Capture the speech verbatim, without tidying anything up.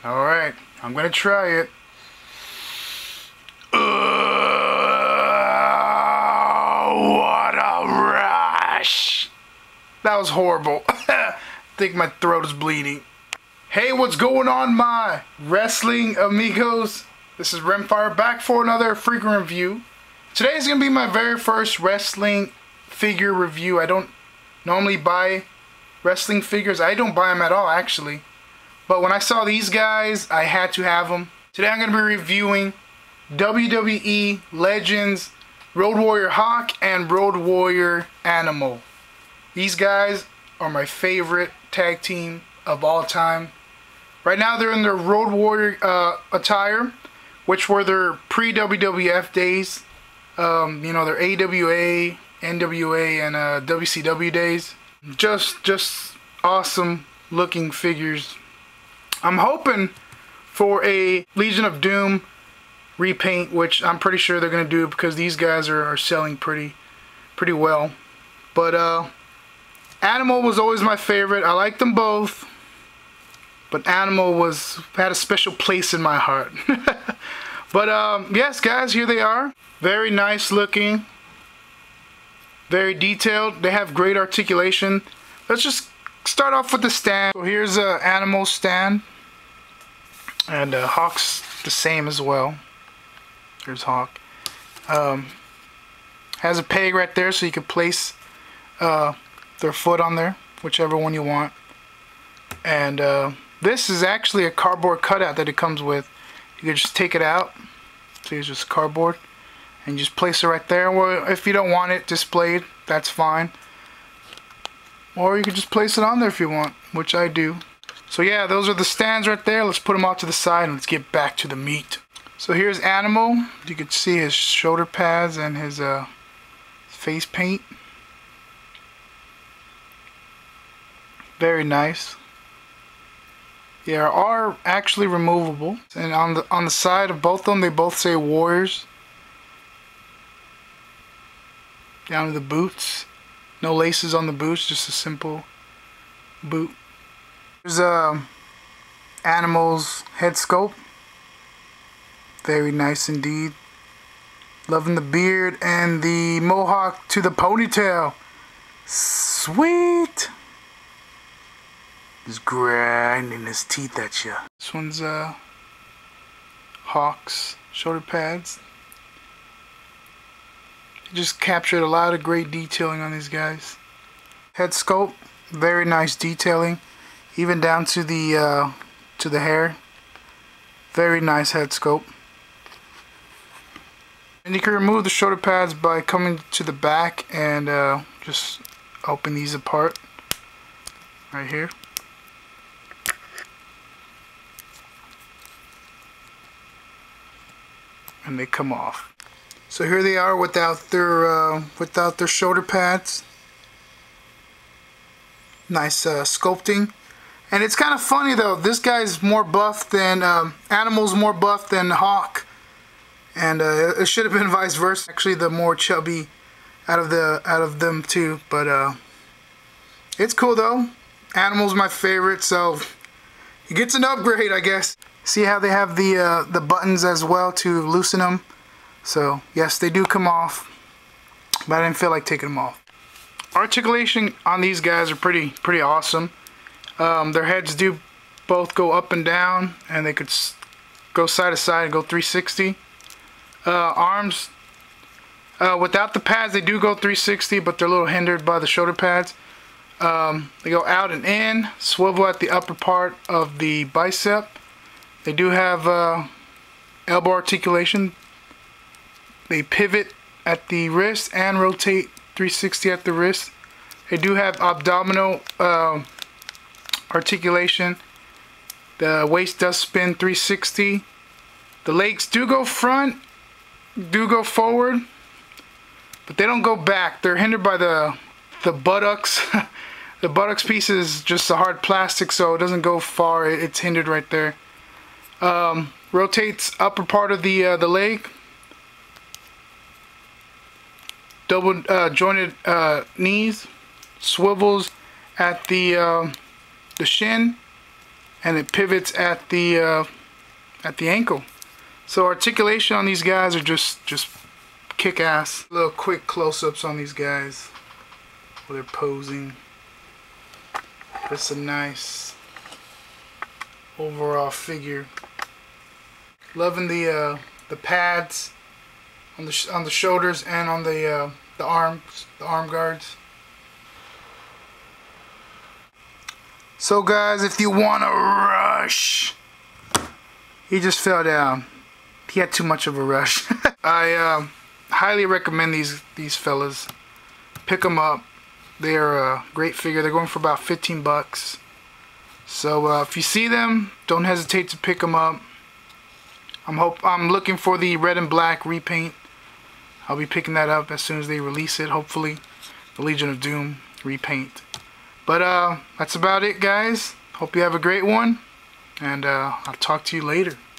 Alright, I'm gonna try it. Uh, what a rush! That was horrible. I think my throat is bleeding. Hey, what's going on, my wrestling amigos? This is Rimfire back for another frequent review. Today is gonna be my very first wrestling figure review. I don't normally buy wrestling figures. I don't buy them at all, actually. But when I saw these guys, I had to have them. Today I'm going to be reviewing W W E Legends Road Warrior Hawk and Road Warrior Animal. These guys are my favorite tag team of all time. Right now they're in their Road Warrior uh, attire, which were their pre-W W F days. Um, you know, their A W A, N W A, and uh, W C W days. Just, just awesome looking figures. I'm hoping for a Legion of Doom repaint, which I'm pretty sure they're gonna do because these guys are, are selling pretty, pretty well. But uh, Animal was always my favorite. I like them both, but Animal was had a special place in my heart. But um, yes, guys, here they are. Very nice looking, very detailed. They have great articulation. Let's just start off with the stand. So here's a Animal stand. And uh, Hawk's the same as well. Here's Hawk. Um, has a peg right there so you can place uh, their foot on there, whichever one you want. And uh, this is actually a cardboard cutout that it comes with. You can just take it out. So it's just cardboard. And just place it right there. Or if you don't want it displayed, that's fine. Or you can just place it on there if you want, which I do. So yeah, those are the stands right there. Let's put them off to the side and let's get back to the meat. So here's Animal. You can see his shoulder pads and his uh, face paint. Very nice. They are actually removable. And on the on the side of both of them, they both say Warriors. Down to the boots. No laces on the boots, just a simple boot. Here's uh, Animal's head sculpt. Very nice indeed. Loving the beard and the mohawk to the ponytail. Sweet. Just grinding his teeth at you. This one's uh, Hawk's shoulder pads. Just captured a lot of great detailing on these guys. Head sculpt, very nice detailing. Even down to the uh, to the hair. Very nice head sculpt. And you can remove the shoulder pads by coming to the back and uh, just open these apart. Right here. And they come off. So here they are without their uh, without their shoulder pads. Nice uh, sculpting. And it's kind of funny though, this guy's more buff than, um, Animal's more buff than Hawk. And uh, it should have been vice versa. Actually the more chubby out of the out of them too. But uh, it's cool though. Animal's my favorite, so he gets an upgrade, I guess. See how they have the, uh, the buttons as well to loosen them? So yes, they do come off. But I didn't feel like taking them off. Articulation on these guys are pretty, pretty awesome. Um, their heads do both go up and down, and they could s go side to side and go three sixty. Uh, arms, uh, without the pads, they do go three sixty, but they're a little hindered by the shoulder pads. Um, they go out and in, swivel at the upper part of the bicep. They do have uh, elbow articulation. They pivot at the wrist and rotate three sixty at the wrist. They do have abdominal uh, articulation. The waist does spin three sixty. The legs do go front, do go forward, but they don't go back. They're hindered by the the buttocks. The buttocks piece is just a hard plastic, so it doesn't go far. It's hindered right there. Um, rotates upper part of the uh, the leg. Double uh, jointed uh, knees. Swivels at the uh, the shin and it pivots at the uh, at the ankle. So articulation on these guys are just just kick-ass. Little quick close-ups on these guys while they're posing. It's a nice overall figure. Loving the uh, the pads on the sh on the shoulders and on the uh, the arms, the arm guards. So guys, if you want to rush, he just fell down. He had too much of a rush. I uh, highly recommend these these fellas. Pick them up. They're a great figure. They're going for about fifteen bucks. So uh, if you see them, don't hesitate to pick them up. I'm hope I'm looking for the red and black repaint. I'll be picking that up as soon as they release it. Hopefully, the Legion of Doom repaint. But uh, that's about it, guys. Hope you have a great one, and uh, I'll talk to you later.